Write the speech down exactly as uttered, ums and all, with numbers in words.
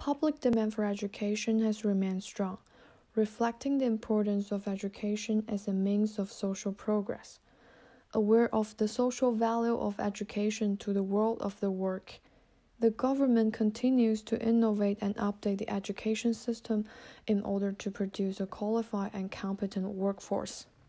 public demand for education has remained strong, reflecting the importance of education as a means of social progress. Aware of the social value of education to the world of the work, the government continues to innovate and update the education system in order to produce a qualified and competent workforce.